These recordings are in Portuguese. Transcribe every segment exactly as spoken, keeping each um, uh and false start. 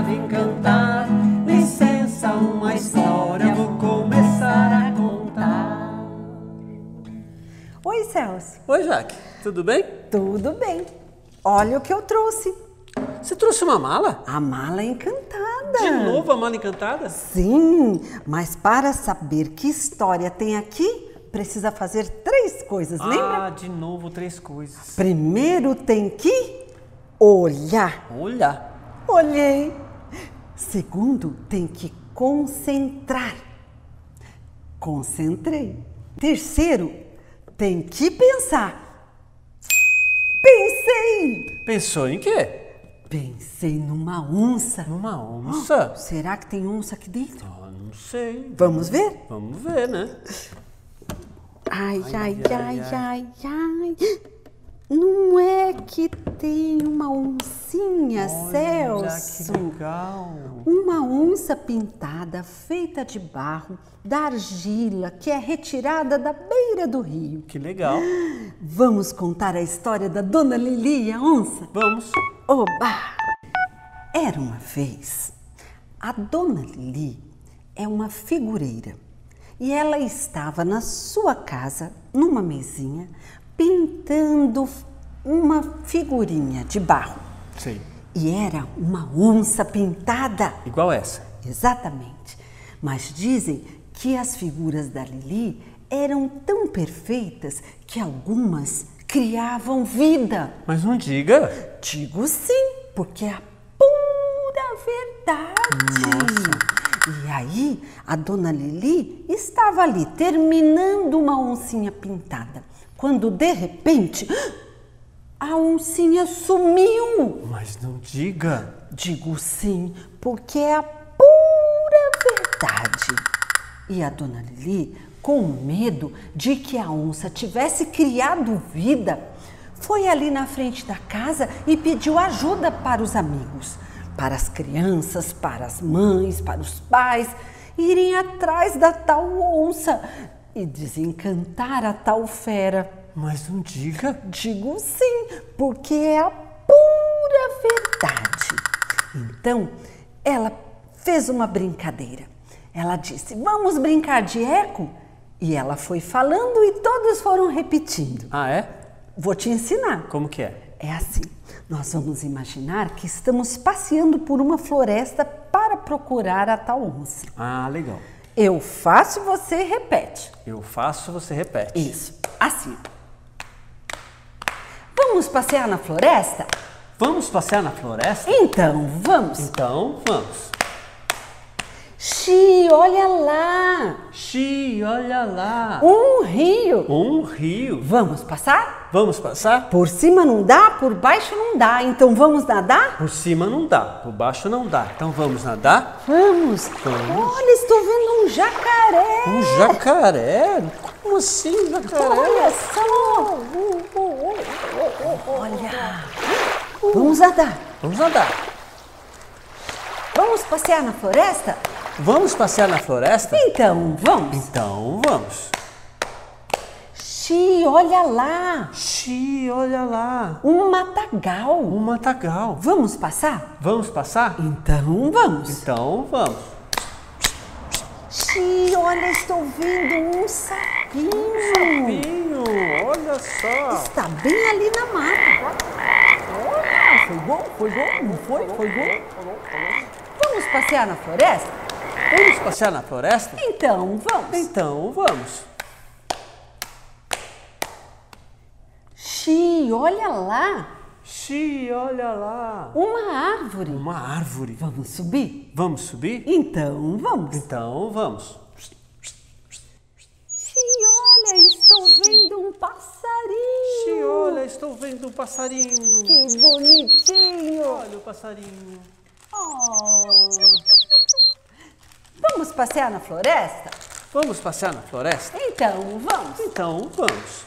pra vir cantar. Licença, uma história vou começar a contar. Oi, Celso. Oi, Jaque. Tudo bem? Tudo bem. Olha o que eu trouxe. Você trouxe uma mala? A mala encantada. De novo a mala encantada? Sim, mas para saber que história tem aqui, precisa fazer três coisas, ah, lembra? Ah, de novo três coisas. Primeiro tem que olhar. Olhar. Olhei. Segundo, tem que concentrar. Concentrei. Terceiro, tem que pensar. Pensei. Pensou em quê? Pensei numa onça. Numa onça? Oh, será que tem onça aqui dentro? Ah, não sei. Vamos ver? Vamos ver, né? Ai, ai, ai, ai, ai, ai. Não é que tem uma oncinha, Olha, Celso? que legal. Uma onça pintada, feita de barro, da argila, que é retirada da beira do rio. Que legal. Vamos contar a história da Dona Lili e a onça? Vamos. Oba! Era uma vez, a Dona Lili é uma figureira e ela estava na sua casa, numa mesinha, pintando uma figurinha de barro. Sim. E era uma onça pintada. Igual essa. Exatamente. Mas dizem que as figuras da Lili eram tão perfeitas que algumas criavam vida. Mas não diga. Digo sim, porque é a pura verdade. Nossa. E aí, a Dona Lili estava ali, terminando uma oncinha pintada, quando de repente, a oncinha sumiu. Mas não diga. Digo sim, porque é a pura verdade. E a Dona Lili, com medo de que a onça tivesse criado vida, foi ali na frente da casa e pediu ajuda para os amigos, para as crianças, para as mães, para os pais, irem atrás da tal onça e desencantar a tal fera. Mas não diga. Digo sim, porque é a pura verdade. Então, ela fez uma brincadeira. Ela disse, vamos brincar de eco? E ela foi falando e todos foram repetindo. Ah, é? Vou te ensinar. Como que é? É assim, nós vamos imaginar que estamos passeando por uma floresta para procurar a tal onça. Ah, legal. Eu faço, você repete. Eu faço, você repete. Isso, assim. Vamos passear na floresta? Vamos passear na floresta? Então, vamos. Então, vamos. Xi, olha lá. Xi, olha lá. Um rio. Um rio. Vamos passar? Vamos passar? Por cima não dá, por baixo não dá. Então vamos nadar? Por cima não dá, por baixo não dá. Então vamos nadar? Vamos. Vamos. Olha, estou vendo um jacaré. Um jacaré? Como assim, jacaré? Olha só. Olha. Vamos nadar. Vamos nadar. Vamos passear na floresta? Vamos passear na floresta? Então, vamos. Então, vamos. Xi, olha lá. Xi, olha lá. Um matagal. Um matagal. Vamos passar? Vamos passar? Então, vamos. Então, vamos. Xi, olha, estou vendo um sapinho. Sapinho, olha só. Está bem ali na mata. Olha, foi bom, foi bom, não foi? Foi bom? Vamos passear na floresta? Vamos passear na floresta? Então, vamos. Então, vamos. Xi, olha lá. Xi, olha lá. Uma árvore. Uma árvore. Vamos subir? Vamos subir? Então, vamos. Então, vamos. Xi, olha, estou vendo um passarinho. Xi, olha, estou vendo um passarinho. Que bonitinho. Olha o passarinho. Oh. Vamos passear na floresta? Vamos passear na floresta? Então, vamos. Então, vamos.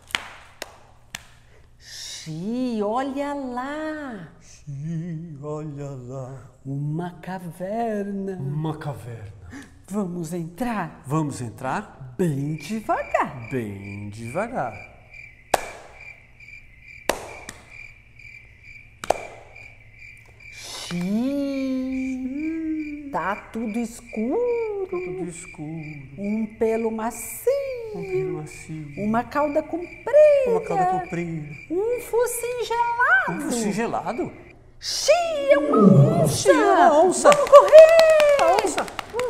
Xi, olha lá. Xi, olha lá. Uma caverna. Uma caverna. Vamos entrar? Vamos entrar? Bem devagar. Bem devagar. Xi. Tá tudo escuro. Tudo escuro. Um pelo macio. Um pelo macio. Uma cauda comprida. Uma cauda comprida. Um focinho gelado. Um focinho gelado? Xiii, é uma onça. Xiii, é uma onça. Vamos correr. A onça.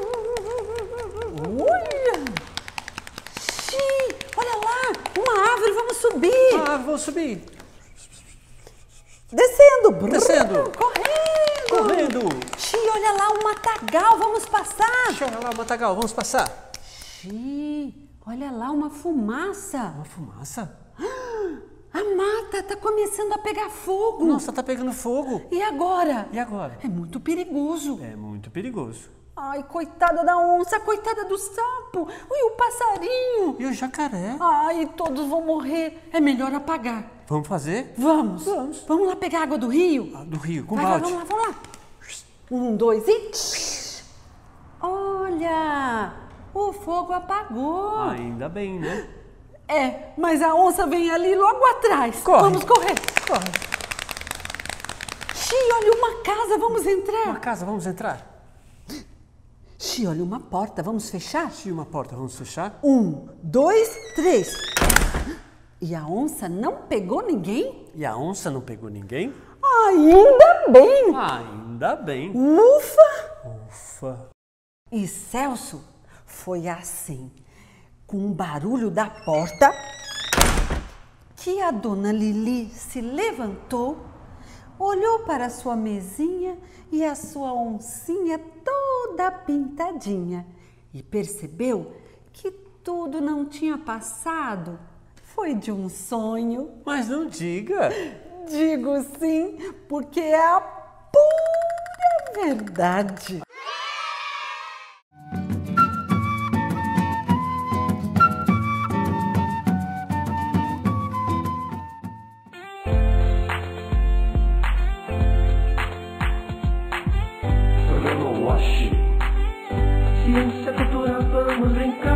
Olha. Xiii, olha lá, uma árvore, vamos subir. Ah, vamos subir. Descendo. Brrr, Descendo. Correndo. Correndo. Xiii, olha lá, um matagal, vamos passar. Olha lá, Matagal, vamos passar. Xiii, olha lá, uma fumaça. Uma fumaça? A mata tá começando a pegar fogo. Nossa, tá pegando fogo. E agora? E agora? É muito perigoso. É muito perigoso. Ai, coitada da onça, coitada do sapo. E o passarinho. E o jacaré? Ai, todos vão morrer. É melhor apagar. Vamos fazer? Vamos. Vamos. Vamos lá pegar água do rio? Ah, do rio, com Vai, vai, balde. vamos lá, vamos lá. Um, dois e... Olha, o fogo apagou. Ainda bem, né? É, mas a onça vem ali logo atrás. Corre. Vamos correr. Corre. Xi, olha uma casa, vamos entrar. Uma casa, vamos entrar? Xi, olha uma porta, vamos fechar? Se uma porta, vamos fechar? Um, dois, três. E a onça não pegou ninguém? E a onça não pegou ninguém? Ainda bem. Ainda bem. Ufa. Ufa. E Celso foi assim, com o barulho da porta, que a dona Lili se levantou, olhou para a sua mesinha e a sua oncinha toda pintadinha e percebeu que tudo não tinha passado. Foi de um sonho. Mas não diga. Digo sim, porque é a pura verdade. Ciência, cultura, vamos brincar.